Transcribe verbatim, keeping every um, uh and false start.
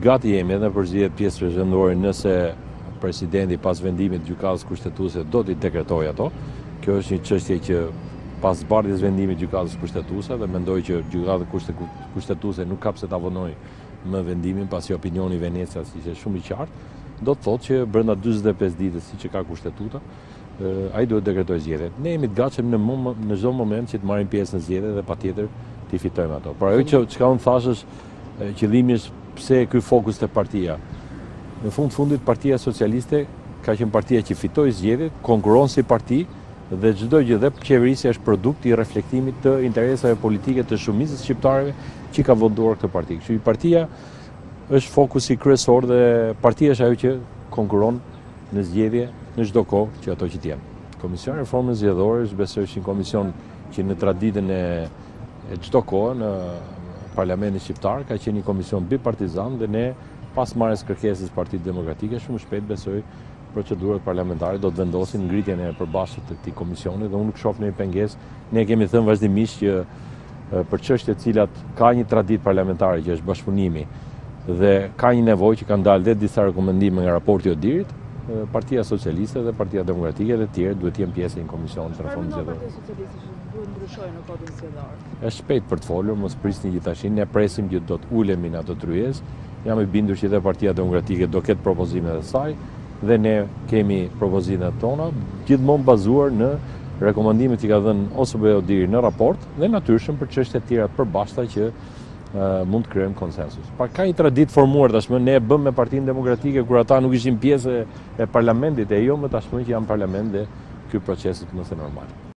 gati jemi edhe për zgjedhjet pjesë përgjithësore nëse presidenti pas vendimit të gjykatës kushtetuese do t'i dekretojë ato. Kjo është një çështje që pas zbardhjes vendimit të gjykatës kushtetuese dhe mendoj që gjykata kushtetuese nuk ka pse ta vonojë më vendimin pasi opinioni i Venecias ishte shumë i qartë, do të thotë që brenda dyzet e pesë ditësh siç e ka kushtetuta, ai duhet dekretojë zgjedhjet. Ne jemi të gatshëm në në çdo moment që të marrim pjesë në zgjedhje dhe patjetër t'i fitojmë ato. Por ajo që çka unë thash është qëllimi është pse ky fokus te partia. Në fund fundit Partia Socialiste ka qenë partia që fitoi zgjedhjet, konkuron si parti dhe çdo gjë dhe qeverisja është produkt i reflektimit të interesave politike të shumicës shqiptarëve që ka votuar këtë parti. Kështu që partia është fokusi kryesor dhe partia është ajo që konkuron në zgjedhje në çdo kohë që ato që të jenë. Komisioni i Reformës Zgjedhore është besoj është një komision që në traditën e, e çdo kohë në Parlamentin shqiptar ka qenë një komision bipartizan dhe ne pas marrjes kërkesës Partisë Demokratike shumë shpejt besoj procedurat parlamentare do të vendosin ngritjen e përbashkët të këtij komisioni dhe unë nuk shoh ndonjë pengesë. Ne kemi thënë vazhdimisht që për çështje të cilat ka një traditë parlamentare që është bashkëpunimi dhe ka një nevojë që kanë dalë dhe disa rekomandime nga raporti i Odirit, Partia Socialiste dhe Partia Demokratike dhe të tjerë duhet të jenë pjesë e një komisioni të reformës zgjedhore. Partia Socialiste duhet ndryshojë në kodin zgjedhor. Është shpejt për të folur, mos prisni gjithashtu, ne presim që do të ulemi në ato tryezë. Jam i bindur që dhe Partia Demokratike do ketë propozimet e saj dhe ne kemi propozimet tona, gjithmonë bazuar në rekomandimet që ka dhënë ose B Odiri në raport dhe natyrshëm për çështje të tjera të përbashkëta që uh, mund të krijojmë konsensus. Pa ka një traditë formuar tashmë, ne e bëm me Partinë Demokratike kur ata nuk ishin pjesë e parlamentit e jo më tashmë që janë parlament dhe ky proces është më së normal.